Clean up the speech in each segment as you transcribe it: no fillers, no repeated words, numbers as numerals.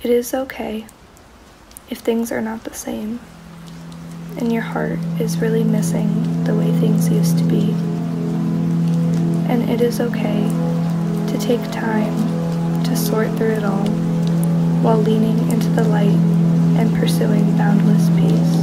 It is okay if things are not the same, and your heart is really missing the way things used to be. And it is okay to take time to sort through it all while leaning into the light and pursuing boundless peace.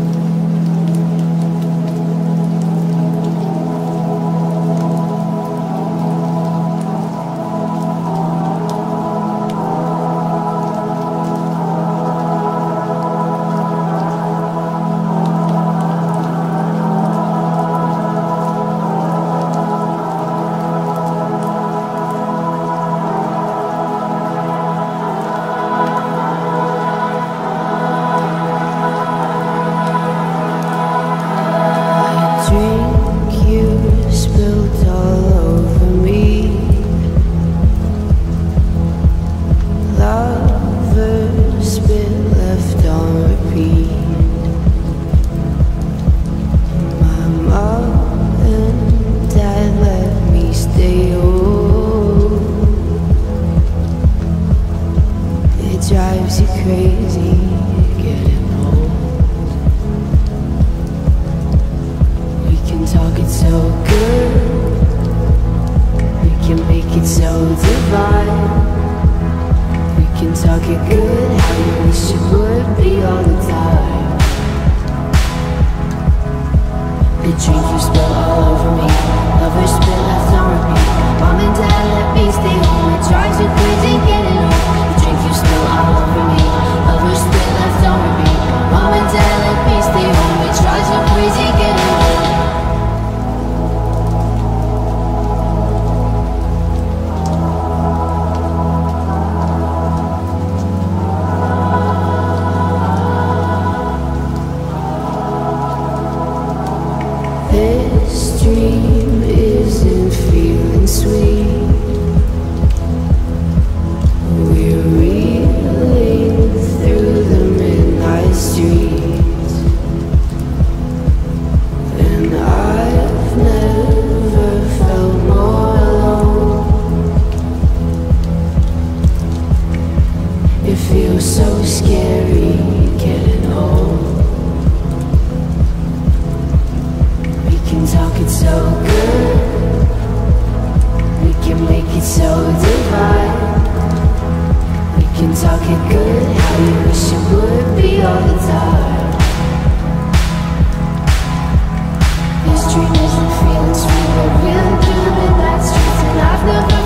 Drives you crazy, getting old. We can talk it so good, we can make it so divine. We can talk it good, how you wish it would be all the time. The drink you spill all over me, lovers spit left on repeat. Mom and dad let me stay home, it drives you crazy getting old. The drink you spill all over me, lovers spit left on repeat. Mom and dad let me stay home, it drives you crazy getting old. This dream isn't feeling sweet. We're reeling through the midnight streets, and I've never felt more alone. It feels so scary getting old. We can talk it so good, we can make it so divine. We can talk it good, how you wish it would be all the time. This dream isn't feeling sweet, we're reeling through the midnight streets, and I've never